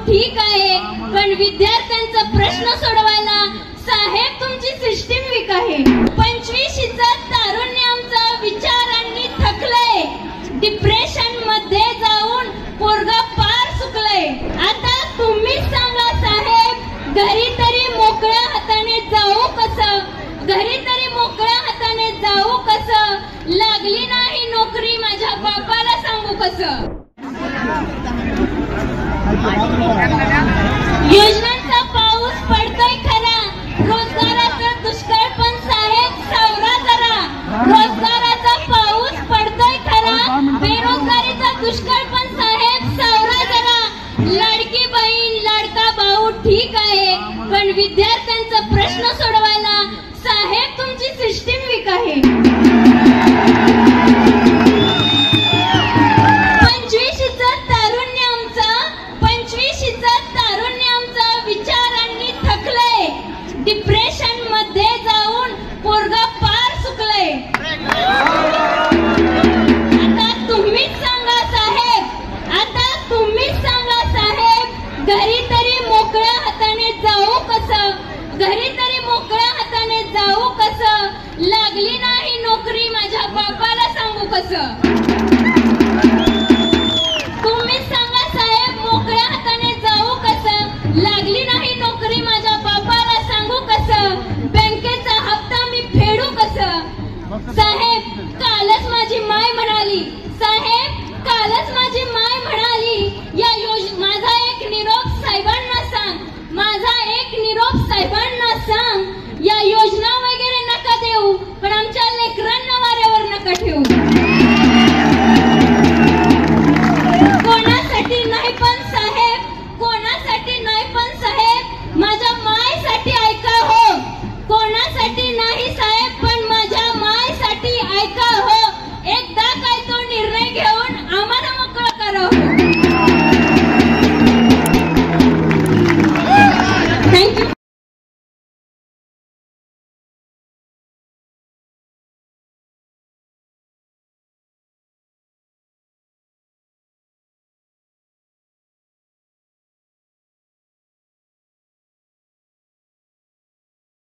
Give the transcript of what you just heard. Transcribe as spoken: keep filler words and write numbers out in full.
ठीक आहे, पण विद्यार्थ्यांचा प्रश्न सोडवायला साहेब तुमची सिस्टीम वीक आहे. पंचवीशीचा तारुण्य आमचा विचारांनी थकलंय, डिप्रेशन मध्ये जाऊन पोरगा पार सुकलंय. आता तुम्हीच सांगा साहेब, घरी तरी मोकळ्या हाताने जाऊ कसं, घरी तरी मोकळ्या हाताने जाऊ कसं, लागली नाही नोकरी माझ्या बापाला सांगू कसं. योजनांचा पाऊस पडतोय खरा, रोजगाराचा दुष्काळ पण साहेब सावरा जरा. रोजगाराचा पाऊस पडतोय खरा, बेरोजगारीचा दुष्काळ पण साहेब सावरा जरा. लाडकी बहीण लाडका भाऊ ठीक आहे, पण विद्यार्थ्यांचा प्रश्न सोडवायला साहेब तुमची सिस्टीम वीक आहे. पंचवीशीचा तारुण्य आमचा, पंचवीशीचा तारुण्य आमचा विचारांनी थकलंय, डिप्रेशन मध्ये जाऊन पोरगा पार सुकलंय. आता तुम्हीच सांगा साहेब, आता तुम्हीच सांगा साहेब, घरी तरी मोकळ्या हाताने जाऊ कसं, घरी तरी मोकळ्या हाताने जाऊ कसं, लागली नाही नोकरी माझ्या बापाला सांगू कसं.